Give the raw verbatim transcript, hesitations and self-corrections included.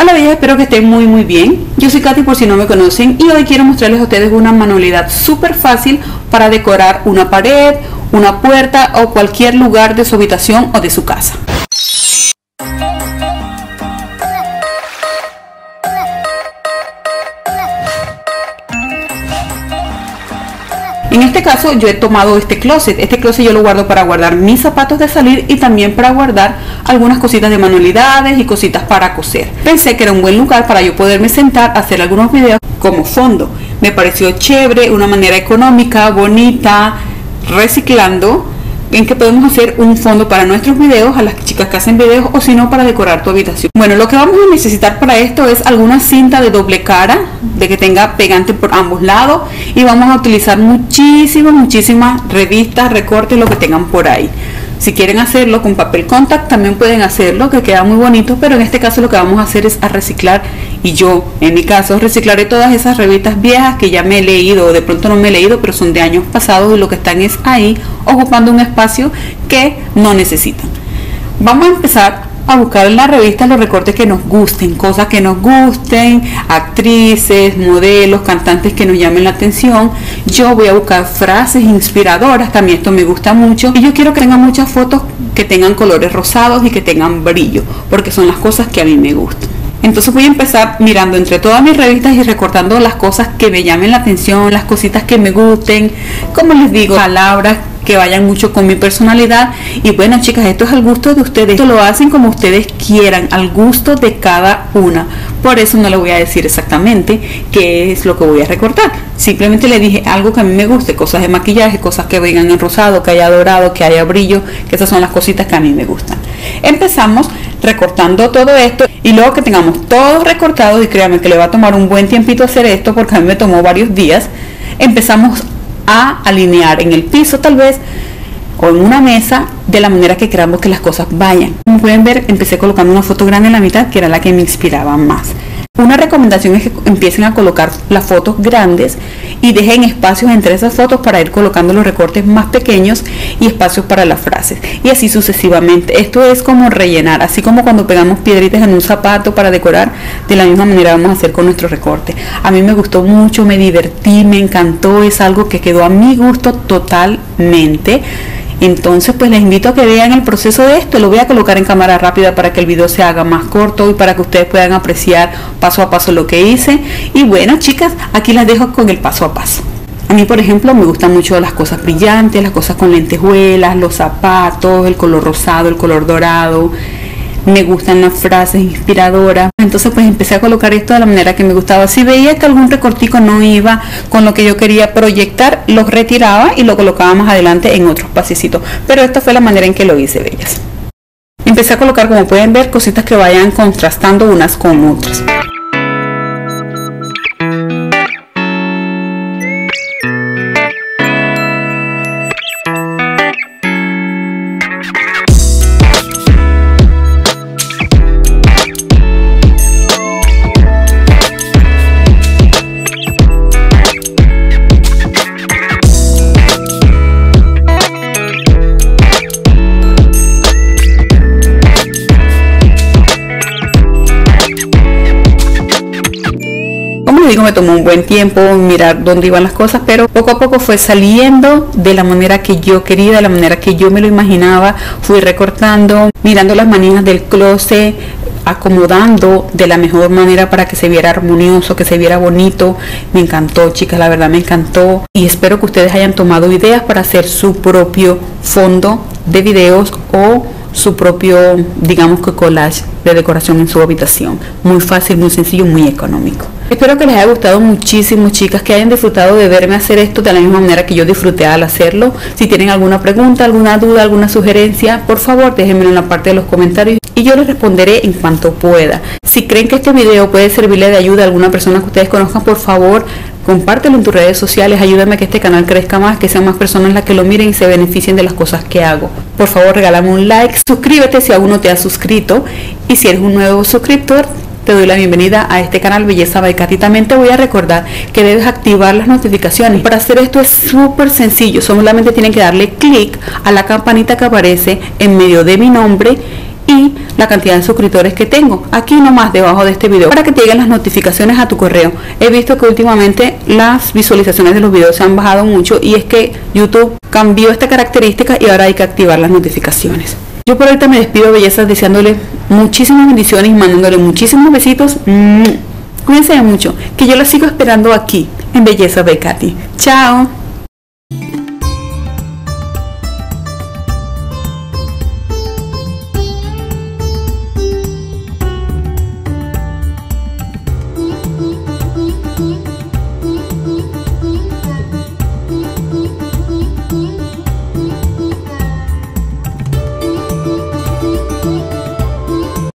Hola bellas, espero que estén muy muy bien. Yo soy Katy por si no me conocen y hoy quiero mostrarles a ustedes una manualidad súper fácil para decorar una pared, una puerta o cualquier lugar de su habitación o de su casa. En este caso yo he tomado este closet, este closet yo lo guardo para guardar mis zapatos de salir y también para guardar algunas cositas de manualidades y cositas para coser. Pensé que era un buen lugar para yo poderme sentar a hacer algunos videos como fondo. Me pareció chévere, una manera económica, bonita, reciclando, en que podemos hacer un fondo para nuestros videos, a las chicas que hacen videos o si no para decorar tu habitación. Bueno, lo que vamos a necesitar para esto es alguna cinta de doble cara, de que tenga pegante por ambos lados, y vamos a utilizar muchísimas, muchísimas revistas, recortes, lo que tengan por ahí. Si quieren hacerlo con papel contact también pueden hacerlo, que queda muy bonito, pero en este caso lo que vamos a hacer es a reciclar, y yo en mi caso reciclaré todas esas revistas viejas que ya me he leído o de pronto no me he leído pero son de años pasados y lo que están es ahí ocupando un espacio que no necesitan. Vamos a empezar a buscar en la revista los recortes que nos gusten, cosas que nos gusten, actrices, modelos, cantantes que nos llamen la atención. Yo voy a buscar frases inspiradoras, que a mí esto me gusta mucho, y yo quiero que tengan muchas fotos que tengan colores rosados y que tengan brillo, porque son las cosas que a mí me gustan. Entonces voy a empezar mirando entre todas mis revistas y recortando las cosas que me llamen la atención, las cositas que me gusten, como les digo, palabras que vayan mucho con mi personalidad. Y bueno chicas, esto es al gusto de ustedes, esto lo hacen como ustedes quieran, al gusto de cada una. Por eso no les voy a decir exactamente qué es lo que voy a recortar, simplemente les dije algo que a mí me guste, cosas de maquillaje, cosas que vengan en rosado, que haya dorado, que haya brillo, que esas son las cositas que a mí me gustan. Empezamos recortando todo esto y luego que tengamos todo recortado, y créanme que le va a tomar un buen tiempito hacer esto porque a mí me tomó varios días, empezamos a alinear en el piso tal vez o en una mesa de la manera que queramos que las cosas vayan. Como pueden ver, empecé colocando una foto grande en la mitad, que era la que me inspiraba más. Una recomendación es que empiecen a colocar las fotos grandes y dejen espacios entre esas fotos para ir colocando los recortes más pequeños y espacios para las frases, y así sucesivamente. Esto es como rellenar, así como cuando pegamos piedritas en un zapato para decorar, de la misma manera vamos a hacer con nuestro recorte. A mí me gustó mucho, me divertí, me encantó, es algo que quedó a mi gusto totalmente. Entonces pues les invito a que vean el proceso de esto. Lo voy a colocar en cámara rápida para que el video se haga más corto y para que ustedes puedan apreciar paso a paso lo que hice. Y bueno chicas, aquí las dejo con el paso a paso. A mí por ejemplo me gustan mucho las cosas brillantes, las cosas con lentejuelas, los zapatos, el color rosado, el color dorado. Me gustan las frases inspiradoras. Entonces pues empecé a colocar esto de la manera que me gustaba. Si veía que algún recortico no iba con lo que yo quería proyectar, lo retiraba y lo colocaba más adelante en otros pasecitos. Pero esta fue la manera en que lo hice, bellas. Empecé a colocar, como pueden ver, cositas que vayan contrastando unas con otras. Digo, me tomó un buen tiempo mirar dónde iban las cosas, pero poco a poco fue saliendo de la manera que yo quería, de la manera que yo me lo imaginaba. Fui recortando, mirando las manijas del closet, acomodando de la mejor manera para que se viera armonioso, que se viera bonito. Me encantó chicas, la verdad me encantó, y espero que ustedes hayan tomado ideas para hacer su propio fondo de videos o su propio, digamos que collage de decoración en su habitación. Muy fácil, muy sencillo, muy económico. Espero que les haya gustado muchísimo chicas, que hayan disfrutado de verme hacer esto de la misma manera que yo disfruté al hacerlo. Si tienen alguna pregunta, alguna duda, alguna sugerencia, por favor déjenmelo en la parte de los comentarios y yo les responderé en cuanto pueda. Si creen que este video puede servirle de ayuda a alguna persona que ustedes conozcan, por favor compártelo en tus redes sociales, ayúdame a que este canal crezca más, que sean más personas las que lo miren y se beneficien de las cosas que hago. Por favor regálame un like, suscríbete si aún no te has suscrito, y si eres un nuevo suscriptor, te doy la bienvenida a este canal Belleza by Katy. También te voy a recordar que debes activar las notificaciones. Para hacer esto es súper sencillo, solamente tienen que darle clic a la campanita que aparece en medio de mi nombre y la cantidad de suscriptores que tengo aquí nomás debajo de este video para que te lleguen las notificaciones a tu correo. He visto que últimamente las visualizaciones de los videos se han bajado mucho y es que YouTube cambió esta característica y ahora hay que activar las notificaciones. Yo por ahorita me despido, bellezas, deseándole muchísimas bendiciones y mandándole muchísimos besitos. Cuídense mucho, que yo las sigo esperando aquí en Belleza by Katy. Chao.